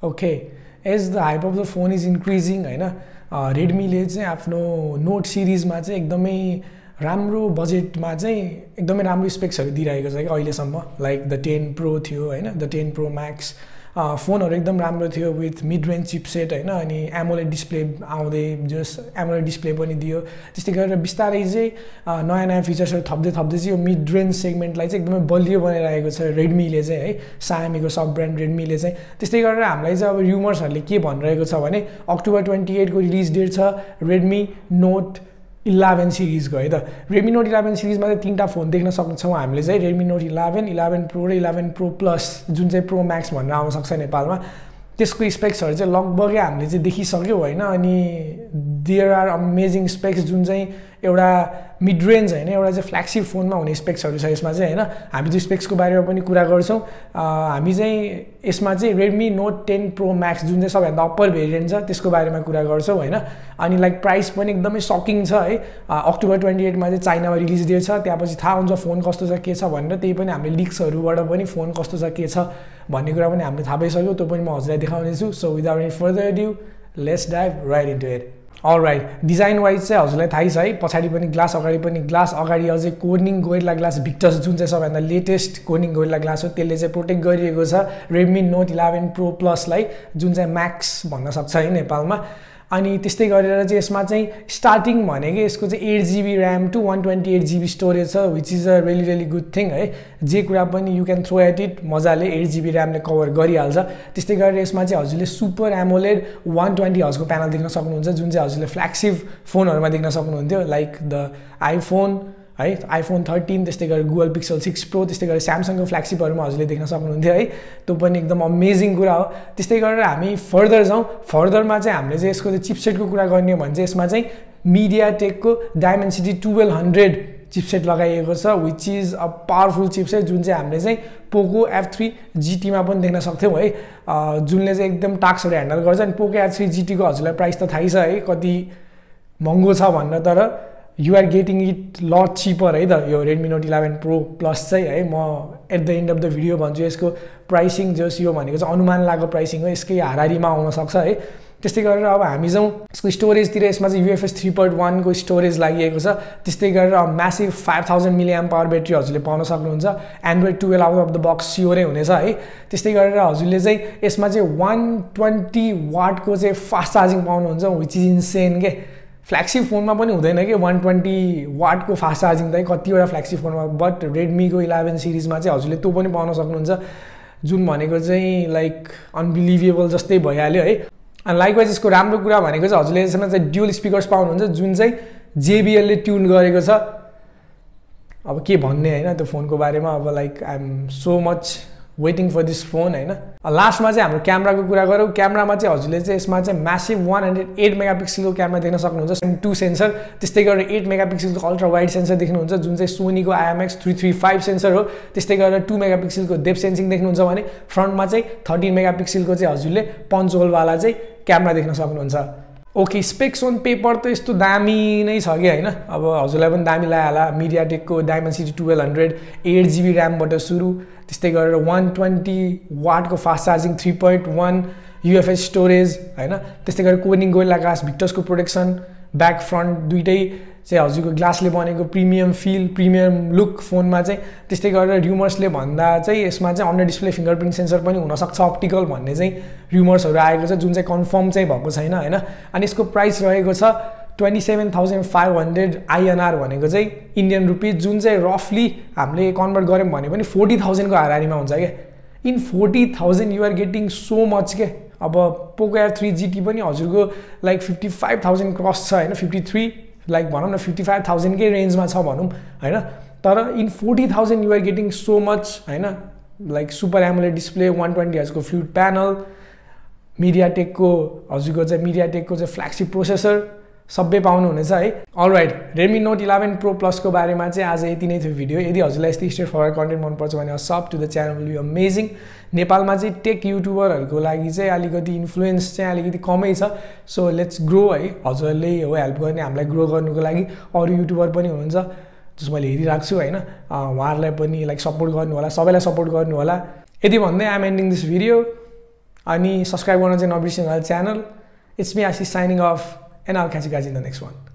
Okay, as the hype of the phone is increasing होइन, रेडमीले चाहिँ आफ्नो नोट सिरिजमा चाहिँ एकदमै राम्रो बजेटमा चाहिँ एकदमै राम्रो स्पेक्सहरू दिइरहेको छ कि अहिलेसम्म। लाइक द 10 प्रो थियो होइन, द 10 प्रो म्याक्स फोनहरू एकदम राम्रो थियो विथ मिड रेन्ज चिपसेट होइन, अनि एमोलेड डिस्प्ले आउँदै जस एमोलेड डिस्प्ले पनि दियो। त्यस्तै गरेर बिस्तारै चाहिँ नयाँ नयाँ फिचर्सहरू थप्दै चाहिँ यो मिड रेन्ज सेगमेन्टलाई चाहिँ एकदमै बलियो बनाइरहेको छ रेडमीले चाहिँ है, सामीको सब ब्रान्ड रेडमीले चाहिँ। त्यस्तै गरेर हामीलाई चाहिँ अब र्युमर्सहरूले के भनिरहेको छ भने अक्टोबर 28 को रिलिज डेट छ रेडमी नोट 11 सिरिजको है त। रेडमी नोट 11 सिरिजमा चाहिँ 3टा फोन देख्न सक्छौँ हामीले चाहिँ, रेडमी नोट 11, 11 प्रो र 11 प्रो प्लस, जुन चाहिँ प्रो म्याक्स भनेर आउन सक्छ नेपालमा। त्यसको स्पेक्सहरू चाहिँ लगभगै हामीले चाहिँ देखिसक्यौँ होइन, अनि देयर आर अमेजिङ स्पेक्स जुन चाहिँ एउटा मिड रेन्ज होइन, एउटा चाहिँ फ्ल्यागसिप फोनमा हुने स्पेक्सहरू छ यसमा चाहिँ होइन। हामी त्यो स्पेक्सको बारेमा पनि कुरा गर्छौँ। हामी चाहिँ यसमा चाहिँ रेडमी नोट 10 प्रो म्याक्स जुन चाहिँ सबैभन्दा अप्पर भेरिएन्ट छ त्यसको बारेमा कुरा गर्छौँ होइन। अनि लाइक प्राइस पनि एकदमै सकिङ छ है। अक्टोबर 28 मा चाहिँ चाइनामा रिलिज डेट छ, त्यहाँपछि थाहा हुन्छ फोन कस्तो छ के छ भनेर। त्यही पनि हामीले लिक्सहरूबाट पनि फोन कस्तो छ के छ भन्ने कुरा पनि हामीले थाहा पाइसक्यौँ, त्यो पनि म हजुरलाई देखाउनेछु। So without any further adieu let's dive right into it. Alright, design wise चाहिँ हजुरलाई थाहै छ है, पछाडि पनि ग्लास, अगाडि पनि ग्लास। अगाडि अझै कोर्निङ गोरिल्ला ग्लास भिक्टस जुन चाहिँ सबैभन्दा लेटेस्ट कोर्निङ गोरिल्ला ग्लास हो, त्यसले चाहिँ प्रोटेक्ट गरिएको छ रेडमी नोट 11 प्रो प्लसलाई, जुन चाहिँ म्याक्स भन्न सक्छ है नेपालमा। अनि त्यस्तै गरेर चाहिँ यसमा चाहिँ स्टार्टिङ भनेको यसको चाहिँ 8 GB RAM to 128 GB storage छ, which is a really good thing है। जे कुरा पनि you can throw at it, मजाले 8 GB ऱ्यामले कभर गरिहाल्छ। त्यस्तै गरेर यसमा चाहिँ हजुरले सुपर एमोलेड 120 हर्जको प्यानल देख्न सक्नुहुन्छ, जुन चाहिँ हजुरले फ्ल्यागसिप फोनहरूमा देख्न सक्नुहुन्थ्यो, लाइक द आइफोन है, आइफोन 13, त्यस्तै गरेर गुगल पिक्सल 6 प्रो, त्यस्तै गरेर स्यामसङको फ्ल्यागसिपहरूमा हजुरले देख्न सक्नुहुन्थ्यो है। त्यो पनि एकदम अमेजिङ कुरा हो। त्यस्तै गरेर हामी फर्दर जाउँ, फर्दरमा चाहिँ हामीले चाहिँ यसको चाहिँ चिपसेटको कुरा गर्ने हो भने चाहिँ यसमा चाहिँ मिडियाटेकको डायमेन्सिटी 1200 चिपसेट लगाइएको छ, which is a powerful chipset, जुन चाहिँ हामीले चाहिँ पोको F3 GTमा पनि देख्न सक्थ्यौँ है, जुनले चाहिँ एकदम टास्कहरू ह्यान्डल गर्छ। अनि पोको F3 GTको हजुरलाई प्राइस त थाहै छ है कति महँगो छ भनेर, तर you are getting it lot cheaper है त यो रेडमी नोट 11 प्रो प्लस चाहिँ है। म at the end of the video भन्छु यसको प्राइसिङ जस यो भनेको चाहिँ अनुमान लागेको प्राइसिङ हो, यसकै हाराहारीमा आउन सक्छ है। त्यस्तै गरेर अब हामी जाउँ यसको स्टोरेजतिर। यसमा चाहिँ UFS 3.1 को स्टोरेज लागिएको छ। त्यस्तै गरेर म्यासिभ 5000 mAh ब्याट्री हजुरले पाउन सक्नुहुन्छ। Android 12 out of the box स्योरै हुनेछ है। त्यस्तै गरेर हजुरले चाहिँ यसमा चाहिँ 120 वाटको चाहिँ फास्ट चार्जिङ पाउनुहुन्छ, विच इज इन्सेन के। फ्ल्यागसिप फोनमा पनि हुँदैन कि 120 वाटको फास्ट चार्जिङ त कतिवटा फ्ल्यागसिप फोनमा, बट रेडमीको 11 सिरिजमा चाहिँ हजुरले त्यो पनि पाउन सक्नुहुन्छ, जुन भनेको चाहिँ लाइक अनबिलिभेबल जस्तै भइहाल्यो है। अनि लाइकवाइज यसको राम्रो कुरा भनेको चाहिँ हजुरले यसमा चाहिँ ड्युअल स्पिकर्स पाउनुहुन्छ, जुन चाहिँ JBLले ट्युन गरेको छ। अब के भन्ने होइन त्यो फोनको बारेमा, अब like I am so much waiting for this phone होइन। लास्टमा चाहिँ हाम्रो क्यामेराको कुरा गरौँ। क्यामेरामा चाहिँ हजुरले चाहिँ यसमा चाहिँ म्यासिभ 108 मेगापिक्सलको क्यामेरा देख्न सक्नुहुन्छ, 2 सेन्सर। त्यस्तै गरेर 8 मेगापिक्सलको अल्ट्रा वाइड सेन्सर देख्नुहुन्छ, जुन चाहिँ सोनीको IMX335 सेन्सर हो। त्यस्तै गरेर 2 मेगापिक्सलको डेप्थ सेन्सिङ देख्नुहुन्छ भने फ्रन्टमा चाहिँ 13 मेगापिक्सलको चाहिँ हजुरले पन्च होलवाला चाहिँ क्यामेरा देख्न सक्नुहुन्छ। ओके, स्पेक्स अन पेपर त यस्तो दामी नै छ कि होइन, अब हजुरलाई पनि दामी लाग्यो होला। मिडियाटेकको डायमेन्सिटी 1200, 8 GB ऱ्यामबाट सुरु, त्यस्तै गरेर 120 वाटको फास्ट चार्जिङ, 3.1 UFS स्टोरेज होइन। त्यस्तै गरेर कोर्निङ गोरिल्ला ग्लास भिक्टसको प्रोटेक्सन, ब्याक फ्रन्ट दुइटै चाहिँ हजुरको ग्लासले बनेको प्रिमियम फिल, प्रिमियम लुक फोनमा चाहिँ। त्यस्तै गरेर र्युमर्सले भन्दा चाहिँ यसमा चाहिँ अन्डर डिस्प्ले फिङ्गरप्रिन्ट सेन्सर पनि हुनसक्छ अप्टिकल भन्ने चाहिँ र्युमर्सहरू आएको छ, जुन चाहिँ कन्फर्म चाहिँ भएको छैन होइन। अनि यसको प्राइस रहेको छ 27,500 INR भनेको चाहिँ इन्डियन रुपिज, जुन चाहिँ रफली हामीले कन्भर्ट गऱ्यौँ भने पनि 40,000 को हाराहारीमा हुन्छ क्या। In 40,000 you are getting so much के। अब पोको F3 GT पनि हजुरको लाइक 55,000 क्रस छ होइन, 53 लाइक भनौँ न 55,000 कै रेन्जमा छ भनौँ होइन। तर in 40,000 you are getting so much होइन, लाइक सुपर एमोलेड डिस्प्ले, 120 हर्जको फ्लुइड प्यानल, मिडियाटेकको हजुरको चाहिँ मिडियाटेकको चाहिँ फ्ल्यागसिप प्रोसेसर सबै पाउनुहुनेछ है। अलराइट, रेडमी नोट 11 प्रो प्लसको बारेमा चाहिँ आज यति नै थियो भिडियो। यदि हजुरलाई यस्तै स्ट्रेट फरवर्ड कन्टेन्ट मनपर्छ भने sub to the channel will be amazing. नेपालमा चाहिँ टेक युट्युबरहरूको लागि चाहिँ अलिकति इन्फ्लुएन्स चाहिँ अलिकति कमै छ। सो लेट्स ग्रो है, हजुरले हो हेल्प गर्ने हामीलाई ग्रो गर्नुको लागि। अरू युट्युबर पनि हुनुहुन्छ जस मैले हेरिरहेको छु होइन, उहाँहरूलाई पनि लाइक सपोर्ट गर्नु होला, सबैलाई सपोर्ट गर्नु होला। यदि भन्दै I am ending this video. अनि सब्सक्राइब गर्न चाहिँ नबिर्सिनु होला channel. It's me Ashish signing off and all catch you guys in the next one.